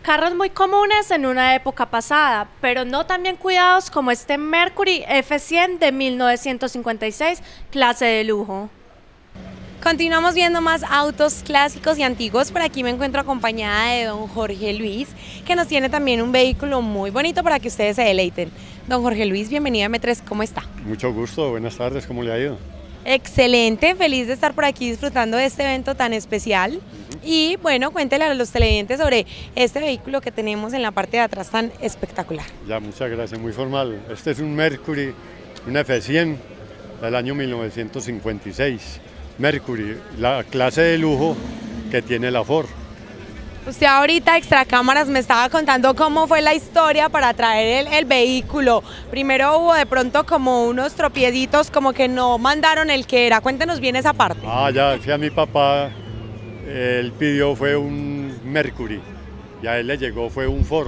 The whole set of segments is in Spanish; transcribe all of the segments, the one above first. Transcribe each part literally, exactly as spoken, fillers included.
Carros muy comunes en una época pasada, pero no tan bien cuidados como este Mercury F cien de mil novecientos cincuenta y seis, clase de lujo. Continuamos viendo más autos clásicos y antiguos. Por aquí me encuentro acompañada de don Jorge Luis, que nos tiene también un vehículo muy bonito para que ustedes se deleiten. Don Jorge Luis, bienvenido a M tres, ¿cómo está? Mucho gusto, buenas tardes, ¿cómo le ha ido? Excelente, feliz de estar por aquí disfrutando de este evento tan especial. Uh-huh. Y bueno, cuéntele a los televidentes sobre este vehículo que tenemos en la parte de atrás tan espectacular. Ya, muchas gracias, muy formal. Este es un Mercury, un F cien del año mil novecientos cincuenta y seis. Mercury, la clase de lujo que tiene la Ford. Usted ahorita extra cámaras me estaba contando cómo fue la historia para traer el, el vehículo. Primero hubo de pronto como unos tropiecitos, como que no mandaron el que era. Cuéntenos bien esa parte. Ah, ya, fui a mi papá, él pidió fue un Mercury y a él le llegó fue un Ford.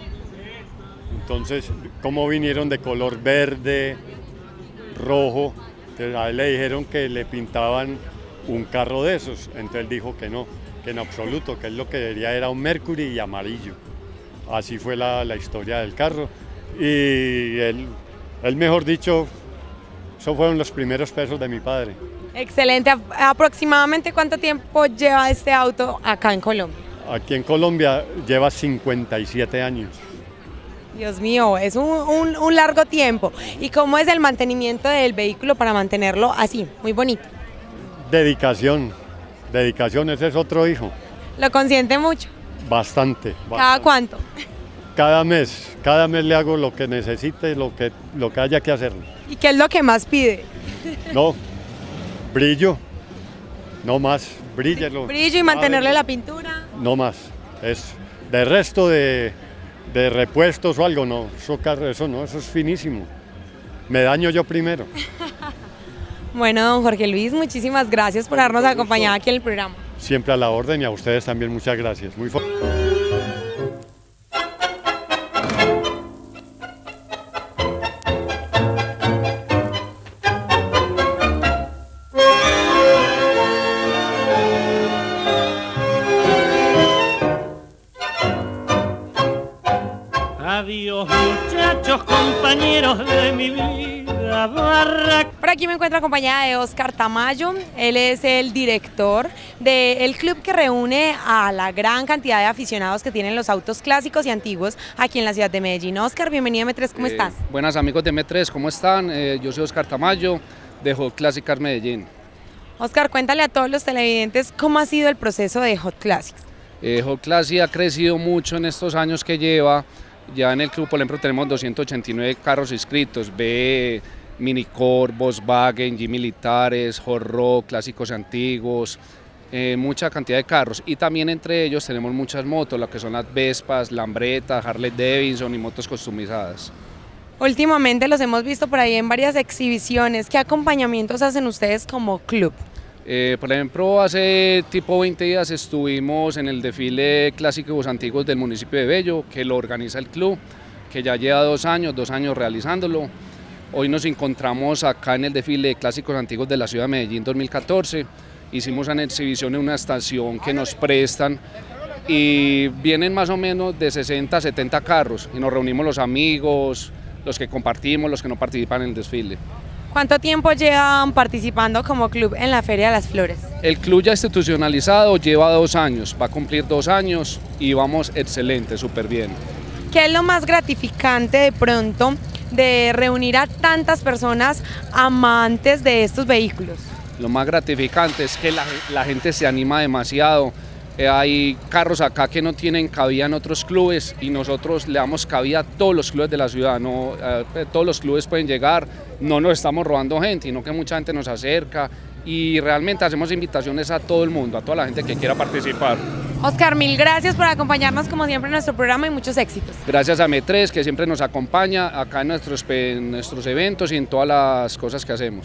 Entonces, como vinieron de color verde, rojo, a él le dijeron que le pintaban un carro de esos, entonces él dijo que no. Que en absoluto, que él lo que quería era un Mercury y amarillo. Así fue la, la historia del carro. Y él, él, mejor dicho, esos fueron los primeros pesos de mi padre. Excelente. ¿Aproximadamente cuánto tiempo lleva este auto acá en Colombia? Aquí en Colombia lleva cincuenta y siete años. Dios mío, es un, un, un largo tiempo. ¿Y cómo es el mantenimiento del vehículo para mantenerlo así, muy bonito? Dedicación. Dedicación, ese es otro hijo. ¿Lo consiente mucho? Bastante, bastante. ¿Cada cuánto? Cada mes, cada mes le hago lo que necesite, lo que, lo que haya que hacerle. ¿Y qué es lo que más pide? No, brillo, no más, bríllelo. Brillo y mantenerle la pintura. No más, es de resto de, de repuestos o algo, no, eso, eso no, eso es finísimo. Me daño yo primero. Bueno, don Jorge Luis, muchísimas gracias por habernos acompañado aquí en el programa. Siempre a la orden y a ustedes también muchas gracias. Muy Adiós muchachos, compañeros de mi vida, barra. Por aquí me encuentro acompañada de Oscar Tamayo. Él es el director del club que reúne a la gran cantidad de aficionados que tienen los autos clásicos y antiguos aquí en la ciudad de Medellín. Oscar, bienvenido a M tres, ¿cómo eh, estás? Buenas amigos de M tres, ¿cómo están? Eh, yo soy Oscar Tamayo de Hot Classic Cars Medellín. Oscar, cuéntale a todos los televidentes cómo ha sido el proceso de Hot Classics. Eh, Hot Classic ha crecido mucho en estos años que lleva. Ya en el club, por ejemplo, tenemos doscientos ochenta y nueve carros inscritos, ve Minicore, Volkswagen, G militares, Hot Rock, clásicos antiguos, eh, mucha cantidad de carros. Y también entre ellos tenemos muchas motos, lo que son las Vespas, Lambretta, Harley Davidson y motos customizadas. Últimamente los hemos visto por ahí en varias exhibiciones. ¿Qué acompañamientos hacen ustedes como club? Eh, por ejemplo, hace tipo veinte días estuvimos en el desfile Clásicos Antiguos del municipio de Bello, que lo organiza el club, que ya lleva dos años, dos años realizándolo. Hoy nos encontramos acá en el desfile Clásicos Antiguos de la ciudad de Medellín dos mil catorce. Hicimos una exhibición en una estación que nos prestan y vienen más o menos de sesenta a setenta carros y nos reunimos los amigos, los que compartimos, los que no participan en el desfile. ¿Cuánto tiempo llevan participando como club en la Feria de las Flores? El club ya institucionalizado lleva dos años, va a cumplir dos años y vamos excelente, súper bien. ¿Qué es lo más gratificante de pronto de reunir a tantas personas amantes de estos vehículos? Lo más gratificante es que la, la gente se anima demasiado. Eh, hay carros acá que no tienen cabida en otros clubes y nosotros le damos cabida a todos los clubes de la ciudad, no, eh, todos los clubes pueden llegar, no nos estamos robando gente, sino que mucha gente nos acerca y realmente hacemos invitaciones a todo el mundo, a toda la gente que quiera participar. Oscar, mil gracias por acompañarnos como siempre en nuestro programa y muchos éxitos. Gracias a M tres que siempre nos acompaña acá en nuestros, en nuestros eventos y en todas las cosas que hacemos.